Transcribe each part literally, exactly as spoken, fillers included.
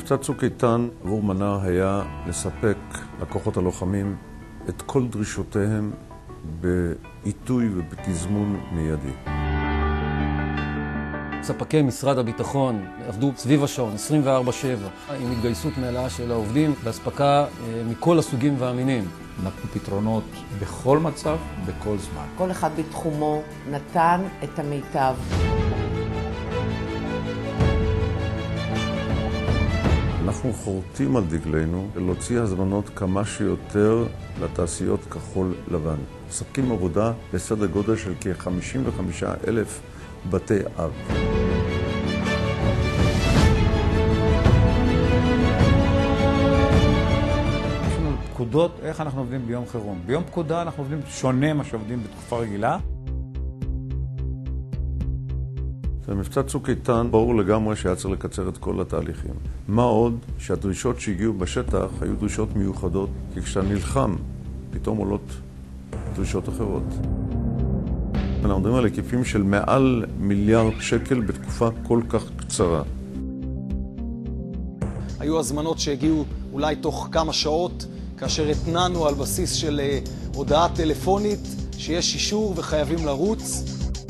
מבצע צוק איתן עבור מנ"ר היה לספק לכוחות הלוחמים את כל דרישותיהם בעיתוי ובתזמון מיידי. ספקי משרד הביטחון עבדו סביב השעון עשרים וארבע שבע עם התגייסות מלאה של העובדים בהספקה מכל הסוגים והמינים. נתנו פתרונות בכל מצב, בכל זמן. כל אחד בתחומו נתן את המיטב. אנחנו חורטים על דגלנו להוציא הזמנות כמה שיותר לתעשיות כחול לבן. מספקים עבודה בסדר גודל של כ-חמישים וחמישה אלף בתי אב. יש לנו פקודות איך אנחנו עובדים ביום חירום. ביום פקודה אנחנו עובדים שונה מה שעובדים בתקופה רגילה. במבצע צוק איתן ברור לגמרי שהיה צריך לקצר את כל התהליכים. מה עוד שהדרישות שהגיעו בשטח היו דרישות מיוחדות, כי כשאתה נלחם פתאום עולות דרישות אחרות. אנחנו מדברים על היקפים של מעל מיליארד שקל בתקופה כל כך קצרה. היו הזמנות שהגיעו אולי תוך כמה שעות, כאשר התנענו על בסיס של הודעה טלפונית שיש אישור וחייבים לרוץ.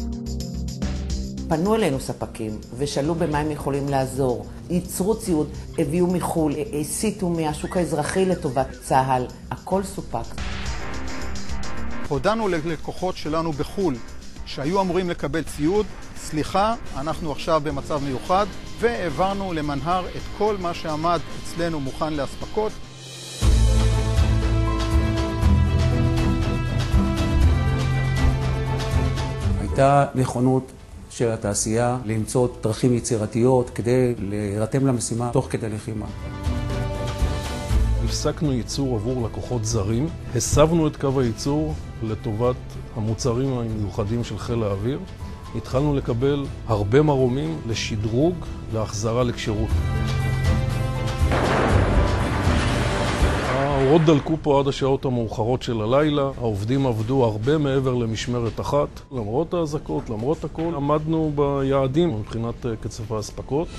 פנו אלינו ספקים ושאלו במה הם יכולים לעזור. ייצרו ציוד, הביאו מחול, הסיטו מהשוק האזרחי לטובת צה"ל. הכל סופק. הודענו ללקוחות שלנו בחול שהיו אמורים לקבל ציוד, סליחה, אנחנו עכשיו במצב מיוחד, והעברנו למנהר את כל מה שעמד אצלנו מוכן להספקות. הייתה נכונות של התעשייה למצוא דרכים יצירתיות כדי להירתם למשימה תוך כדי לחימה. הפסקנו ייצור עבור לקוחות זרים, הסבנו את קו הייצור לטובת המוצרים המיוחדים של חיל האוויר, התחלנו לקבל הרבה מרומים לשדרוג, להחזרה לקשירות. האורות דלקו פה עד השעות המאוחרות של הלילה, העובדים עבדו הרבה מעבר למשמרת אחת. למרות האזעקות, למרות הכל, עמדנו ביעדים מבחינת קצב ההספקות.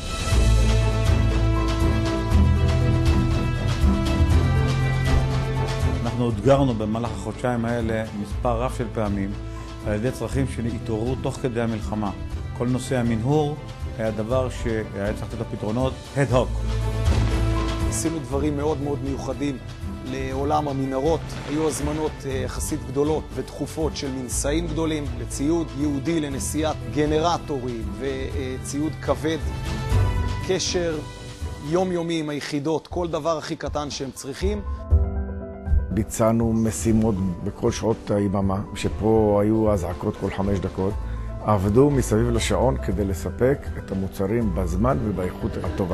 אנחנו אתגרנו במהלך החודשיים האלה מספר רב של פעמים על ידי צרכים שהתעוררו תוך כדי המלחמה. כל נושא המנהור היה דבר שהיה צריך לתת הפתרונות הד הוק. עשינו דברים מאוד מאוד מיוחדים לעולם המנהרות. היו הזמנות יחסית גדולות ודחופות של מנסעים גדולים לציוד ייעודי לנסיעת גנרטורים וציוד כבד. קשר יומיומי עם היחידות, כל דבר הכי קטן שהם צריכים. ביצענו משימות בכל שעות היממה, שפה היו אזעקות כל חמש דקות. עבדו מסביב לשעון כדי לספק את המוצרים בזמן ובאיכות הטובה.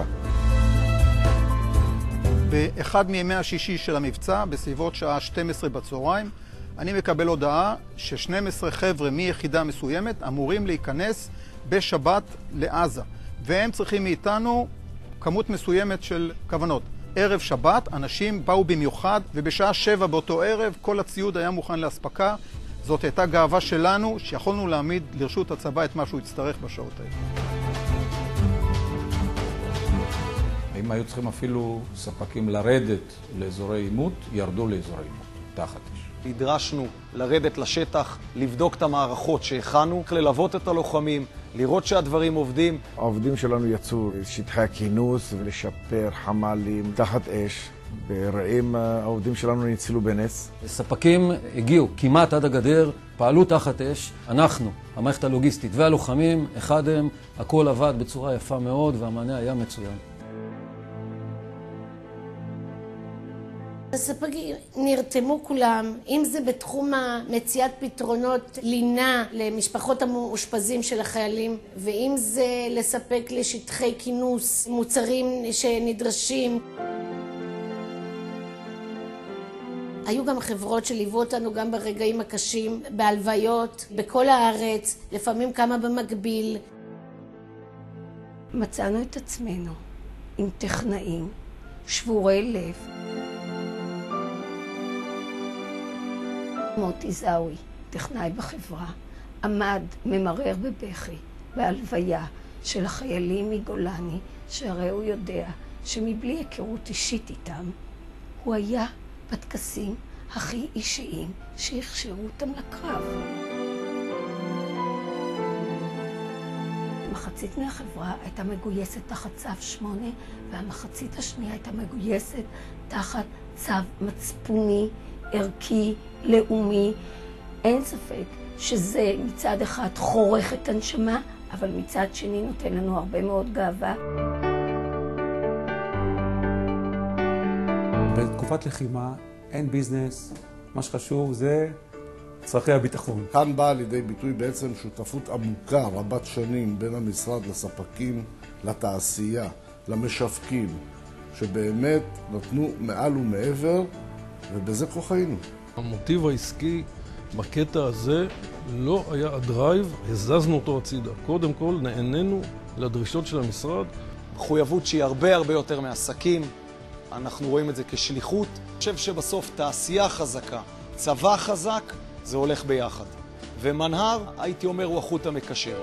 באחד מימי השישי של המבצע, בסביבות שעה שתים עשרה בצהריים, אני מקבל הודעה ש-שנים עשר חבר'ה מיחידה מסוימת אמורים להיכנס בשבת לעזה, והם צריכים מאיתנו כמות מסוימת של כוונות. ערב שבת, אנשים באו במיוחד, ובשעה שבע באותו ערב כל הציוד היה מוכן להספקה. זאת הייתה גאווה שלנו, שיכולנו להעמיד לרשות הצבא את מה שהוא יצטרך בשעות האלה. אם היו צריכים אפילו ספקים לרדת לאזורי עימות, ירדו לאזורי עימות, תחת אש. נדרשנו לרדת לשטח, לבדוק את המערכות שהכנו, ללוות את הלוחמים, לראות שהדברים עובדים. העובדים שלנו יצאו לשטחי הכינוס ולשפר חמ"לים תחת אש. ברעים העובדים שלנו ניצלו בנס. ספקים הגיעו כמעט עד הגדר, פעלו תחת אש. אנחנו, המערכת הלוגיסטית והלוחמים, אחד הם, הכל עבד בצורה יפה מאוד והמענה היה מצוין. הספקים נרתמו כולם, אם זה בתחום מציאת פתרונות לינה למשפחות המאושפזים של החיילים, ואם זה לספק לשטחי כינוס מוצרים שנדרשים. היו גם חברות שליוו אותנו גם ברגעים הקשים, בהלוויות, בכל הארץ, לפעמים כמה במקביל. מצאנו את עצמנו עם טכנאים, שבורי לב. מוטי זאוי, טכנאי בחברה, עמד ממרר בבכי בהלוויה של החיילים מגולני, שהרי הוא יודע שמבלי היכרות אישית איתם, הוא היה בטקסים הכי אישיים שהכשירו אותם לקרב. מחצית מהחברה הייתה מגויסת תחת צו שמונה, והמחצית השנייה הייתה מגויסת תחת צו מצפוני, ערכי, לאומי. אין ספק שזה מצד אחד חורך את הנשמה, אבל מצד שני נותן לנו הרבה מאוד גאווה. בתקופת לחימה אין ביזנס, מה שחשוב זה צרכי הביטחון. כאן באה לידי ביטוי בעצם שותפות עמוקה רבת שנים בין המשרד לספקים, לתעשייה, למשווקים, שבאמת נתנו מעל ומעבר, ובזה כה חיינו. המוטיב העסקי בקטע הזה לא היה הדרייב, הזזנו אותו הצידה. קודם כל נענינו לדרישות של המשרד. מחויבות שהיא הרבה הרבה יותר מעסקים, אנחנו רואים את זה כשליחות. אני חושב שבסוף תעשייה חזקה, צבא חזק, זה הולך ביחד. ומנהר, הייתי אומר, הוא החוט המקשר.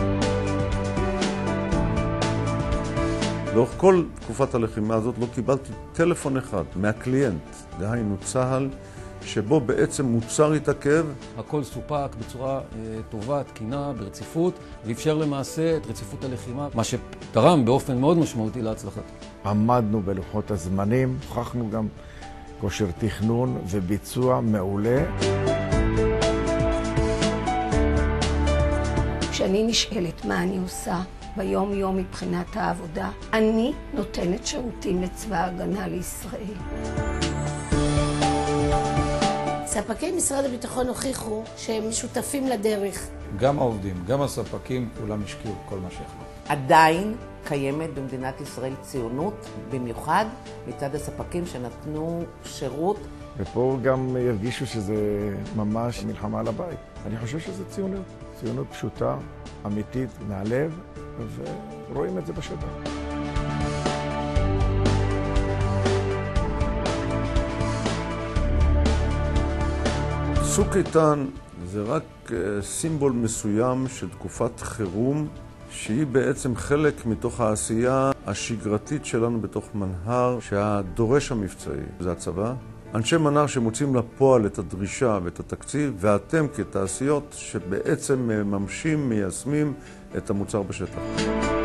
לאורך כל תקופת הלחימה הזאת לא קיבלתי טלפון אחד מהקליינט, דהיינו צה"ל, שבו בעצם מוצר התעכב. הכל סופק בצורה אה, טובה, תקינה, ברציפות, ואפשר למעשה את רציפות הלחימה, מה שתרם באופן מאוד משמעותי להצלחת. עמדנו בלוחות הזמנים, הוכחנו גם כושר תכנון וביצוע מעולה. כשאני נשאלת מה אני עושה ביום יום מבחינת העבודה, אני נותנת שירותים לצבא ההגנה לישראל. ספקי משרד הביטחון הוכיחו שהם משותפים לדרך. גם העובדים, גם הספקים, כולם השקיעו כל מה שיכלו. עדיין קיימת במדינת ישראל ציונות, במיוחד מצד הספקים שנתנו שירות. ופה גם ירגישו שזה ממש מלחמה על הבית. אני חושב שזה ציונות, ציונות פשוטה, אמיתית, מהלב, ורואים את זה בשטח. צוק איתן זה רק סימבול מסוים של תקופת חירום, שהיא בעצם חלק מתוך העשייה השגרתית שלנו בתוך מנהר, שהדורש המבצעי זה הצבא. אנשי מנהר שמוצאים לפועל את הדרישה ואת התקציב, ואתם כתעשיות שבעצם מממשים, מיישמים את המוצר בשטח.